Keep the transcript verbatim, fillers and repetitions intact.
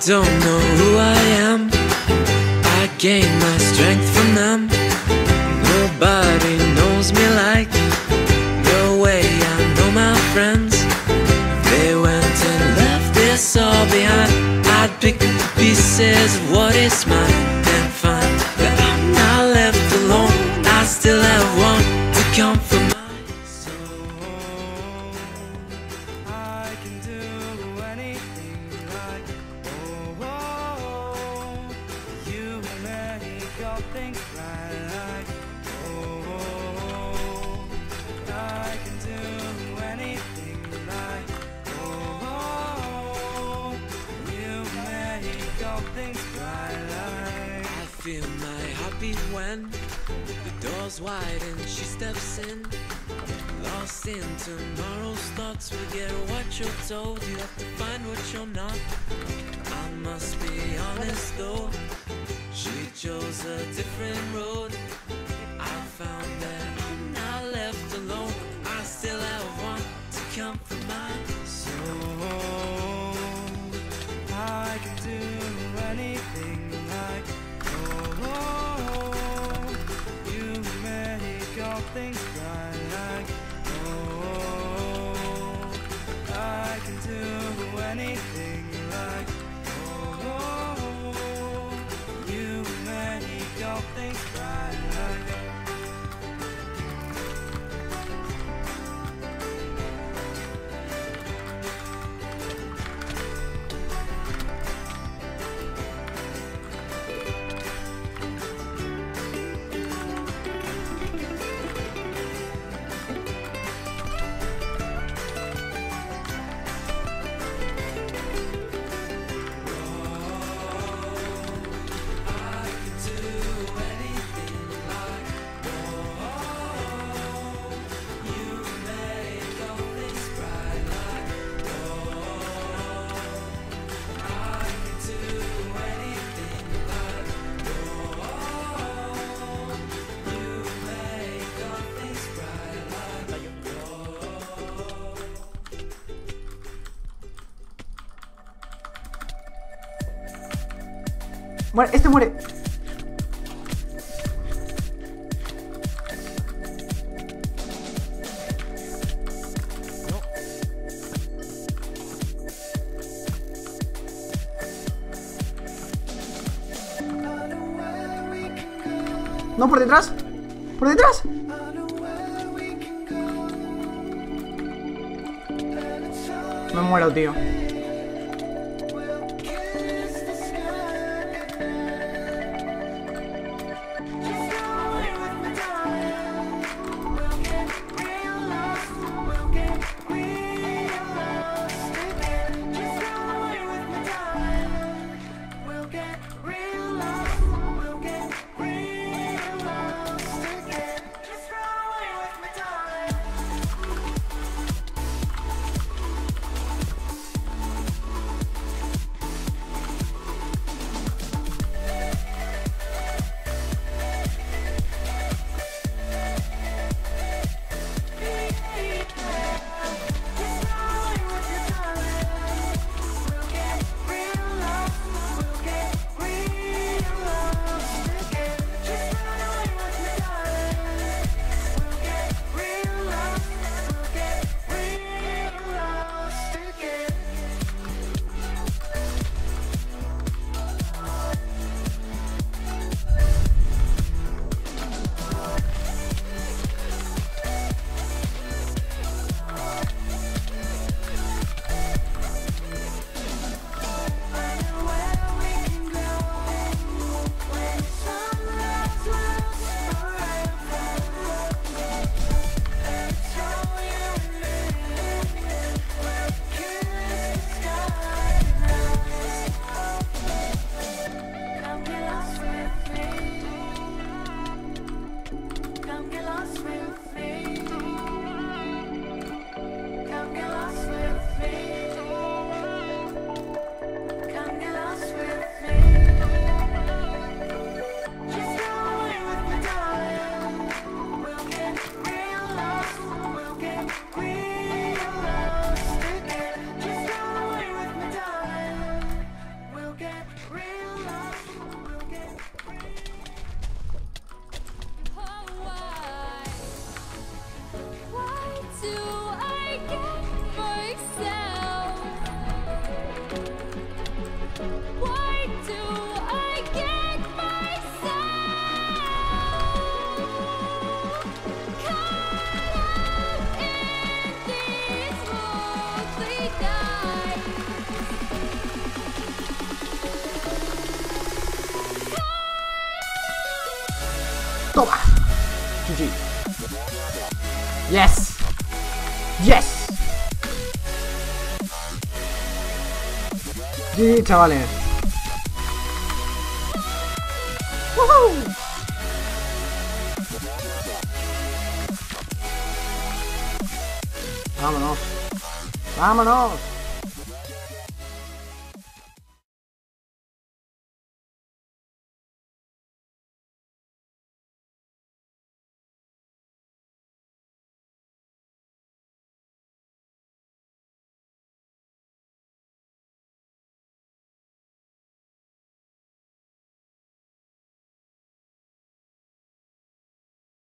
don't know who I am. I gain my strength from them. Nobody knows me like the way I know my friends. They went and left this all behind. I'd pick up the pieces of what is mine and find that I'm not left alone. I still have one to comfort my soul. I can do anything like oh, oh, you make all things right like oh, oh, I can do anything like oh, oh, you make all things right like I feel my heartbeat when the door's wide and she steps in. Lost in tomorrow's thoughts, forget what you're told. You have to find what you're not. I must be honest though, she chose a different road. I found that I'm not left alone. I still have one to comfort my soul. I can do anything like oh, oh, you make all things right like oh, I can do anything like oh, you make all things right like Muere, este muere. No, por detrás. Por detrás. Me muero, tío. Toma. G G. Yes. Yes. G G, chavales. Woohoo. Vámonos. Vámonos.